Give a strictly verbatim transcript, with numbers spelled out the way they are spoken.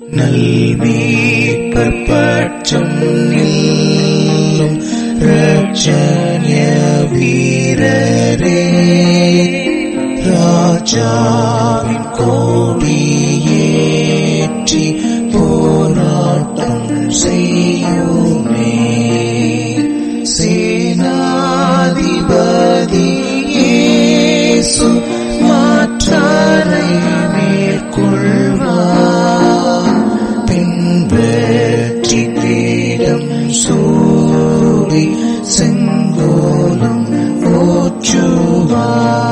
நல்மீட்பர் பட்சம் நில்லும் இரட்சண்ய வீரரே, ராஜாவின் கோடியேற்றி போராட்டம் செய்யுமே. சேனாதிபதி இயேசு மாற்றாரை மேற்கொள்வார், பின்பற்றி கிரீடம் சூடி செங்கோலும் ஓச்சுவார்.